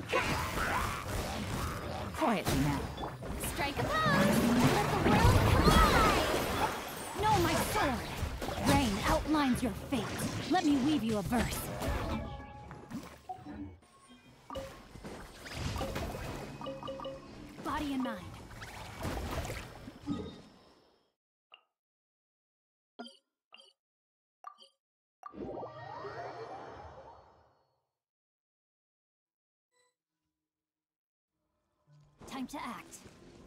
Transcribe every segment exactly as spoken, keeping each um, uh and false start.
Quietly now. Strike a pose! Let the world collide! Know my sword! Rain outlines your fate. Let me weave you a verse. Body and mind. Time to act.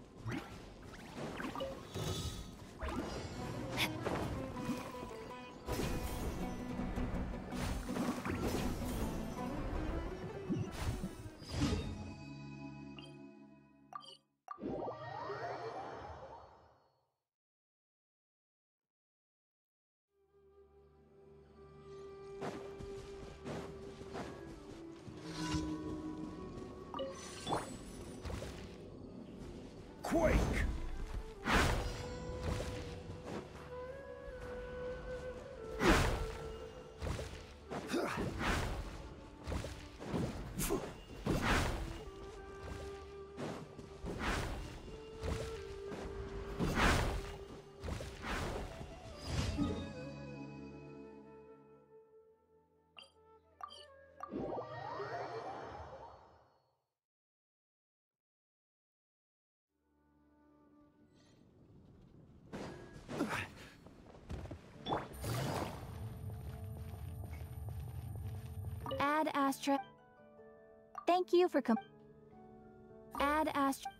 Quake! Ad Astra. Thank you for com- Ad Astra.